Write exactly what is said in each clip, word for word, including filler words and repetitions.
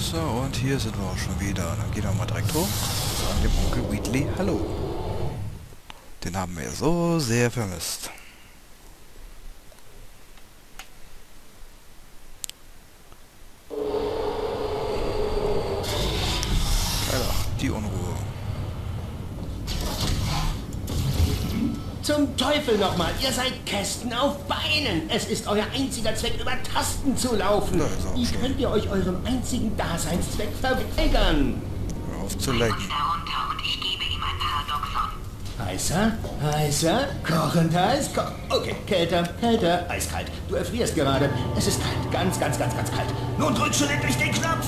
So, und hier sind wir auch schon wieder. Dann gehen wir mal direkt hoch. Sagen dem Onkel Wheatley Hallo. Den haben wir so sehr vermisst. Alter, die Unruhe. Zum Teufel nochmal, ihr seid Kästen auf Beinen. Es ist euer einziger Zweck, über Tasten zu laufen. Da ist er auch Wie schon. könnt ihr euch eurem einzigen Daseinszweck verweigern? Hör auf zu lecken. Darunter und ich gebe ihm ein Paradoxon. Heißer, heißer, kochend heiß, ko okay, kälter, kälter, eiskalt. Du erfrierst gerade. Es ist kalt, ganz, ganz, ganz, ganz kalt. Nun drück schon endlich den Knopf.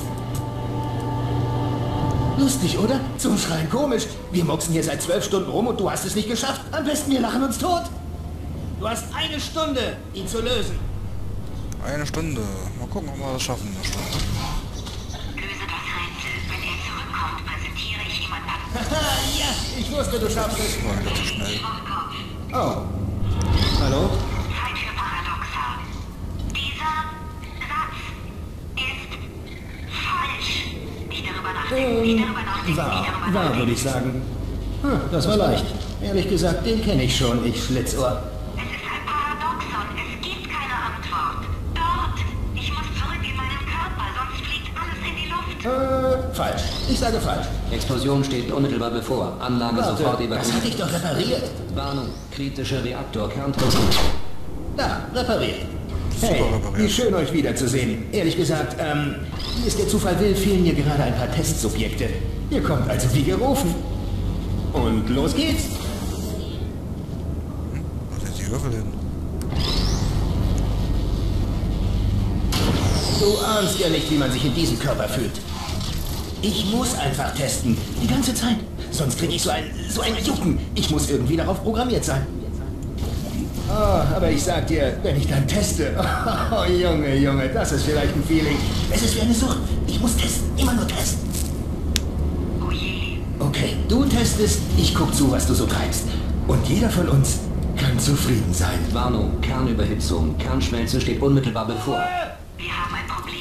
Lustig, oder? Zum Schreien komisch. Wir moxen hier seit zwölf Stunden rum und du hast es nicht geschafft. Am besten wir lachen uns tot. Du hast eine Stunde, ihn zu lösen. Eine Stunde. Mal gucken, ob wir das schaffen in einer Stunde. Löse das Rätsel. Wenn er zurückkommt, präsentiere ich ihm ein Paradoxon. Haha, ja, ich wusste, du schaffst es. War wieder zu schnell. Oh. Hallo? Zeit für Paradoxa. Dieser Satz ist falsch. Nicht darüber nachdenken, nicht darüber nachdenken, nicht Wahr, darüber wahr nachdenken. würde ich sagen. Hm, das war leicht. Ehrlich gesagt, den kenne ich schon, ich Schlitzohr. Es ist ein Paradoxon. Es gibt keine Antwort. Dort. Ich muss zurück in meinen Körper, sonst fliegt alles in die Luft. Äh, falsch. Ich sage falsch. Explosion steht unmittelbar bevor. Anlage sofort Warte, das hatte ich evakuiert. doch repariert. Warnung, kritischer Reaktor, Kerntrüstung. Da, repariert. Super Hey, repariert. wie schön euch wiederzusehen. Ehrlich gesagt, ähm, wie es der Zufall will, fehlen mir gerade ein paar Testsubjekte. Ihr kommt also wie gerufen. Und los geht's. Wo sind die Würfel hin? Du ahnst ja nicht, wie man sich in diesem Körper fühlt. Ich muss einfach testen. Die ganze Zeit. Sonst krieg ich so ein, so ein Jucken. Ich muss irgendwie darauf programmiert sein. Oh, aber ich sag dir, wenn ich dann teste... Oh, Junge, Junge, das ist vielleicht ein Feeling. Es ist wie eine Sucht. Ich muss testen. Immer nur testen. Oh je. Okay, du testest, ich guck zu, was du so treibst. Und jeder von uns kann zufrieden sein. Warnung, Kernüberhitzung. Kernschmelze steht unmittelbar bevor. Wir haben ein Problem.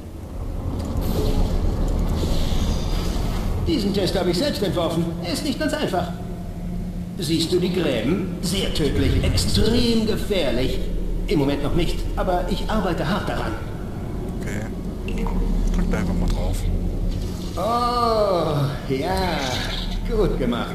Diesen Test habe ich selbst entworfen. Er ist nicht ganz einfach. Siehst du die Gräben? Sehr tödlich, extrem gefährlich. Im Moment noch nicht, aber ich arbeite hart daran. Okay. Drückt einfach mal drauf. Oh, ja, gut gemacht.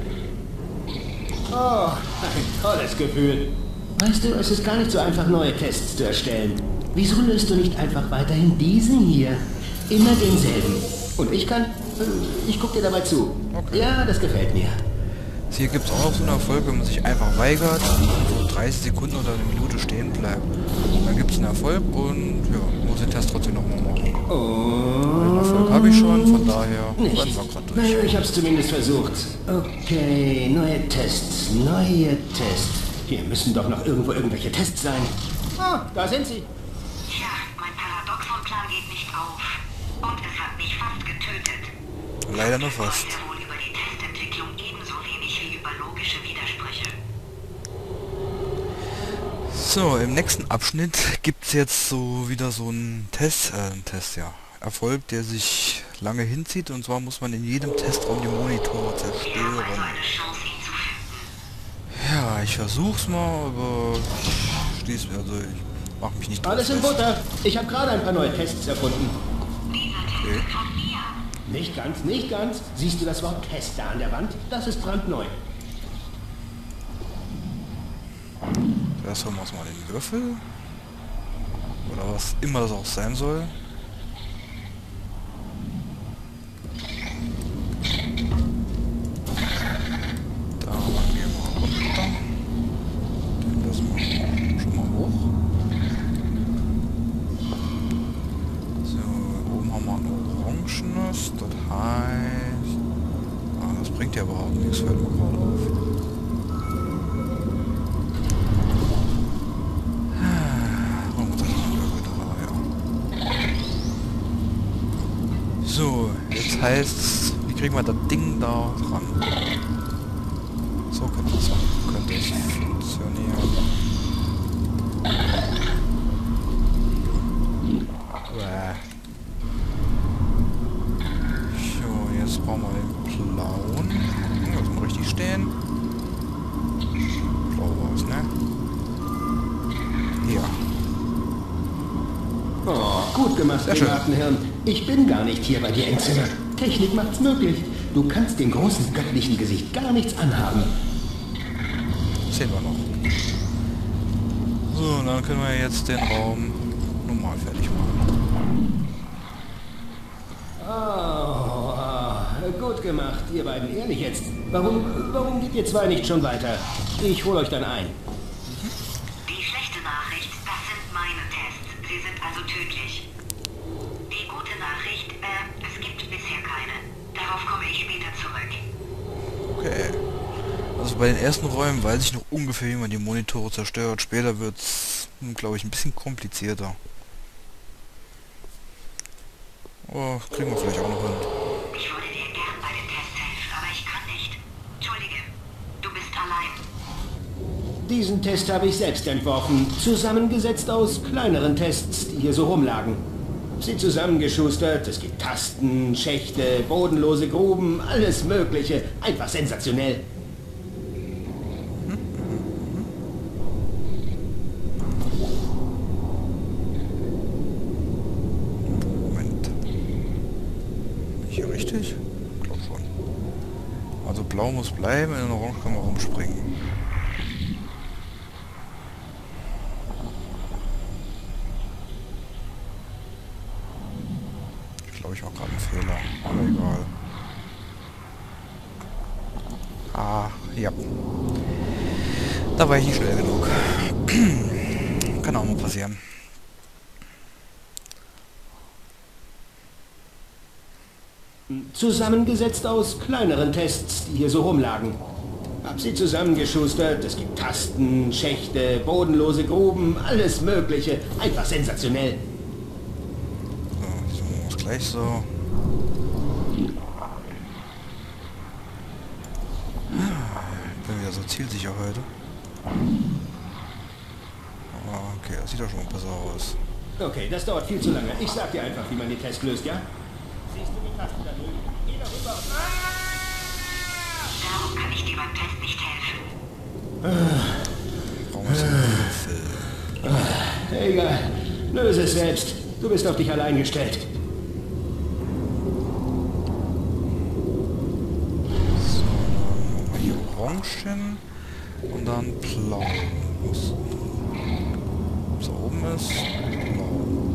Oh, ein tolles Gefühl. Weißt du, es ist gar nicht so einfach, neue Tests zu erstellen. Wieso löst du nicht einfach weiterhin diesen hier? Immer denselben. Und ich kann... äh, Ich guck dir dabei zu. Okay. Ja, das gefällt mir. Hier gibt es auch noch so einen Erfolg, wenn man sich einfach weigert und so dreißig Sekunden oder eine Minute stehen bleibt. Dann gibt es einen Erfolg und ja, man muss den Test trotzdem nochmal machen. Den Erfolg habe ich schon, von daher Nicht. rennen wir gerade durch. Naja, ich hab's zumindest versucht. Okay, neue Tests, neue Tests. Hier müssen doch noch irgendwo irgendwelche Tests sein. Ah, da sind sie. Tja, mein Paradoxonplan geht nicht auf. Und es hat mich fast getötet. Leider nur Wissen fast. wir wohl über die Testentwicklung ebenso wenig wie über logische Widersprüche. So, im nächsten Abschnitt gibt es jetzt so wieder so einen Test, äh, einen Test, ja, Erfolg, der sich lange hinzieht, und zwar muss man in jedem Testraum die Monitore Wir haben also zerstören. eine Chance, ihn zu finden. Ja, ich versuch's mal, aber ich schließe mir, also ich mach mich nicht drauf Alles in fest. Butter. Ich habe gerade ein paar neue Tests erfunden. Okay. Von mir. Nicht ganz, nicht ganz. Siehst du das Wort Test da an der Wand? Das ist brandneu. Erst holen wir uns mal den Würfel. Oder was immer das auch sein soll. Da machen wir mal runter. Den lassen wir schon mal hoch. So, oben haben wir ein orangenes. Das heißt... Ah, das bringt ja überhaupt nichts, fällt mir gerade auf. So, jetzt heißt, wie kriegen wir das Ding da dran? So könnte es, könnte es funktionieren. Uäh. brauchen wir den blauen. Hm, das muss richtig stehen. Blau war's, ne? Ja. Oh, gut gemacht, Sehr schön. Hirn. Ich bin gar nicht hier bei dir, Endzimmer. Technik macht's möglich. Du kannst dem großen göttlichen Gesicht gar nichts anhaben. Das sehen wir noch. So, dann können wir jetzt den Raum normal fertig machen. Oh, gut gemacht, ihr beiden. Ehrlich jetzt. Warum, warum geht ihr zwei nicht schon weiter? Ich hol euch dann ein. Die schlechte Nachricht, das sind meine Tests. Sie sind also tödlich. Die gute Nachricht, äh, es gibt bisher keine. Darauf komme ich später zurück. Okay. Also bei den ersten Räumen weiß ich noch ungefähr, wie man die Monitore zerstört. Später wird es, glaube ich, ein bisschen komplizierter. Oh, kriegen wir vielleicht auch noch hin. Ich würde dir gern bei den Tests helfen, aber ich kann nicht. Entschuldige, du bist allein. Diesen Test habe ich selbst entworfen. Zusammengesetzt aus kleineren Tests, die hier so rumlagen. Sie zusammengeschustert, es gibt Tasten, Schächte, bodenlose Gruben, alles Mögliche. Einfach sensationell. Moment. Hier richtig? Ich glaube schon. Also blau muss bleiben, in Orange kann man rumspringen. Ich glaube, ich mache gerade einen Fehler. Aber egal. Ah, ja. Da war ich nicht schnell genug. Kann auch mal passieren. Zusammengesetzt aus kleineren Tests, die hier so rumlagen. Hab sie zusammengeschustert, es gibt Tasten, Schächte, bodenlose Gruben, alles Mögliche. Einfach sensationell. So, so machen wir es gleich so. Ich bin wieder so zielsicher heute. Okay, das sieht doch schon mal besser aus. Okay, das dauert viel zu lange. Ich sag dir einfach, wie man den Test löst, ja? Siehst du die Tasten da drüben? Geh darüber und... Darum kann ich dir beim Test nicht helfen. Brauchen wir so einen Würfel. Egal. Löse es selbst. Du bist auf dich allein gestellt. So, dann machen wir hier orange hin und dann blau. Was da oben ist, blau.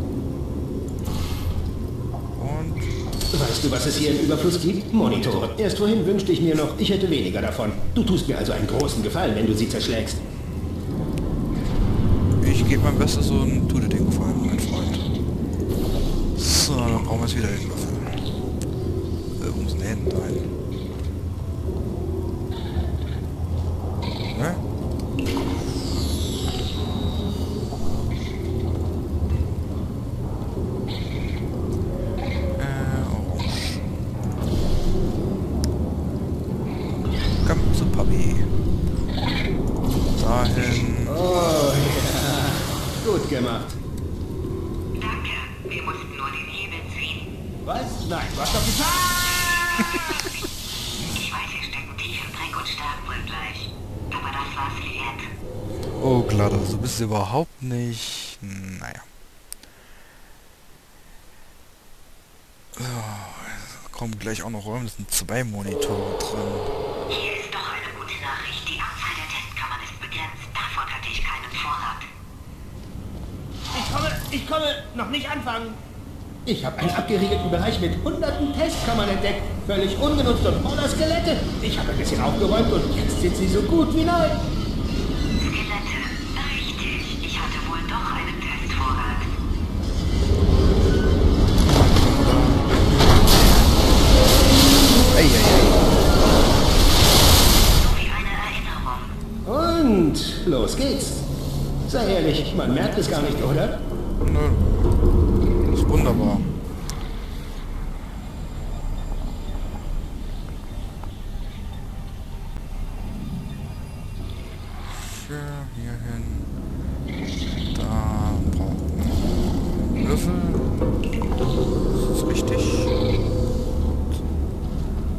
Und Weißt du, was es hier im Überfluss gibt? Monitore. Erst vorhin wünschte ich mir noch, ich hätte weniger davon. Du tust mir also einen großen Gefallen, wenn du sie zerschlägst. ich gebe mein Bestes und tu dir den Gefallen, mein Freund. So, dann brauchen wir jetzt wieder den Würfel. Äh, wo sind die Hände rein? Ne? Papi. Dahin. Oh ja, gut gemacht. Danke, wir mussten nur den Hebel ziehen. Was? Nein, du hast doch gesagt... Ich weiß, wir stecken tief im Dreck und sterben wohl gleich. Aber das war's wert. Oh, Gladys, du bist überhaupt nicht... Naja. So, kommen gleich auch noch Räume, es sind zwei Monitore drin. Hier ist doch eine gute Nachricht. Die Anzahl der Testkammern ist begrenzt. Davon hatte ich keinen Vorrat. Ich komme, ich komme, noch nicht anfangen. Ich habe einen abgeriegelten Bereich mit hunderten Testkammern entdeckt. Völlig ungenutzt und voller Skelette. Ich habe ein bisschen aufgeräumt und jetzt sind sie so gut wie neu. Skelette. Richtig. Ich hatte wohl doch einen Testvorrat. Ei, ei, ei. So wie eine Erinnerung. Und los geht's. Sei ehrlich, man merkt es gar nicht, oder? Nö. Das ist wunderbar. Hier hin. Da brauchen wir Würfel. Das ist richtig.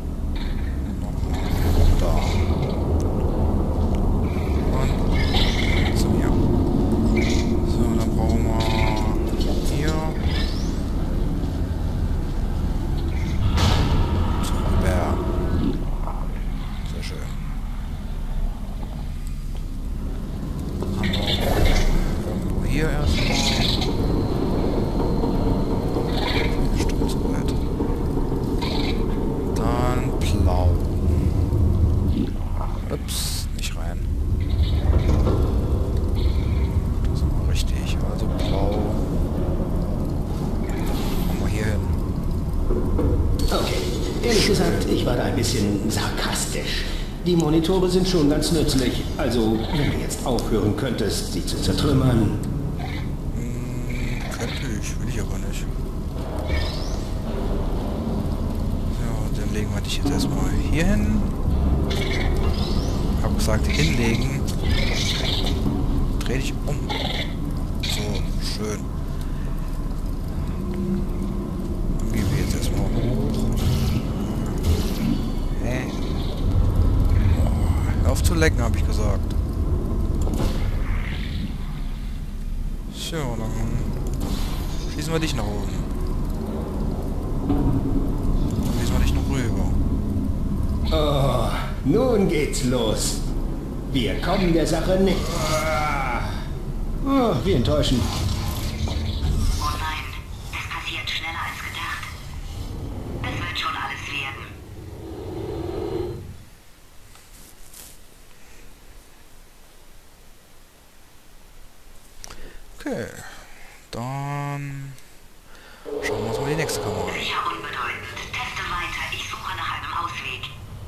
Ehrlich gesagt, ich war da ein bisschen sarkastisch. Die Monitore sind schon ganz nützlich. Also, wenn du jetzt aufhören könntest, sie zu zertrümmern. Hm, könnte ich, will ich aber nicht. So, dann legen wir dich jetzt erstmal hier hin. Hab gesagt, hinlegen. Dreh dich um. So, schön. Dann gehen wir jetzt erstmal hoch. Hä? Hör auf zu lecken, habe ich gesagt. So, dann schließen wir dich nach oben. Dann schließen wir dich noch rüber. Oh, nun geht's los. Wir kommen der Sache nicht. Oh, wie enttäuschend. Oh nein, es passiert schneller als gedacht. Es wird schon alles werden. Okay, dann schauen wir uns mal die nächste Kamera an. Sicher unbedeutend. Teste weiter. Ich suche nach einem Ausweg.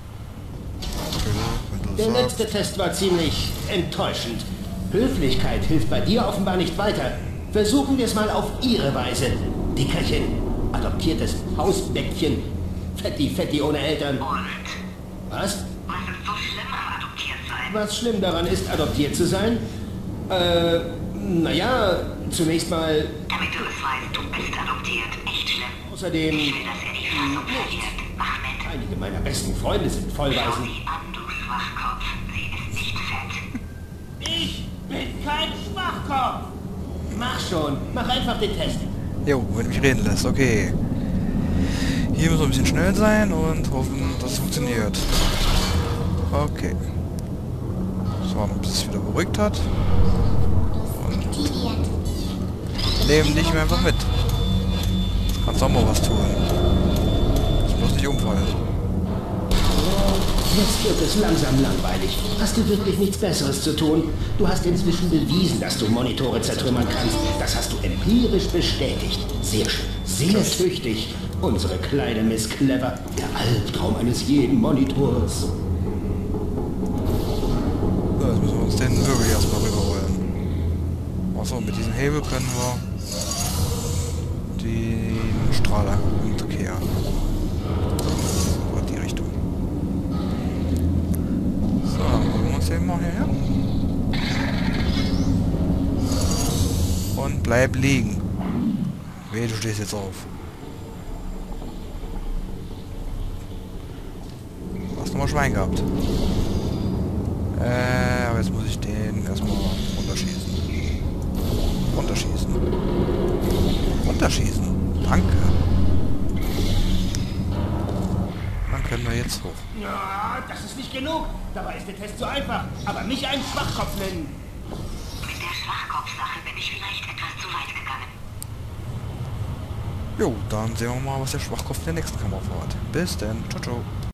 Okay, wenn du Der sagst. letzte Test war ziemlich enttäuschend. Höflichkeit hilft bei dir offenbar nicht weiter. Versuchen wir es mal auf ihre Weise. Dickerchen, adoptiertes Hausbäckchen, Fetti Fetti ohne Eltern. Und? Was? Was ist so schlimm am Adoptiertsein? Was schlimm daran ist, adoptiert zu sein? Äh, naja, zunächst mal, Damit du es weißt, du bist adoptiert. Echt schlimm. außerdem, Ich will, dass er die Fassung verliert. Mach mit. einige meiner besten Freunde sind Schau Vollweisen. sie an, du Schwachkopf. Sie ist nicht fett. Ich bin kein Schwachkopf. Mach schon, mach einfach den Test. Jo, wenn du mich reden lässt, okay. Hier müssen wir ein bisschen schnell sein und hoffen, dass es funktioniert. Okay. So, bis es wieder beruhigt hat. Und nehmen dich mir einfach mit. Kannst auch mal was tun. Das bloß nicht umfallen. Jetzt wird es langsam langweilig. Hast du wirklich nichts Besseres zu tun? Du hast inzwischen bewiesen, dass du Monitore zertrümmern kannst. Das hast du empirisch bestätigt. Sehr schön, sehr tüchtig. Unsere kleine Miss Clever, der Albtraum eines jeden Monitors. So, jetzt müssen wir uns den Wirbel erstmal rüberholen. Achso, mit diesem Hebel können wir den Strahler umkehren. So, in die Richtung. So, dann holen wir uns den mal hierher. Und bleib liegen. Weh, du stehst jetzt auf. Du hast nochmal Schwein gehabt. Äh, aber jetzt muss ich den erstmal runterschießen. Runterschießen. Runterschießen. Danke. Dann können wir jetzt hoch. Ja, das ist nicht genug. Dabei ist der Test so einfach. Aber mich einen Schwachkopf nennen. Mit der Schwachkopfsache bin ich vielleicht etwas zu weit gegangen. Jo, dann sehen wir mal, was der Schwachkopf in der nächsten Kamera vorhat. Bis dann. Ciao, ciao.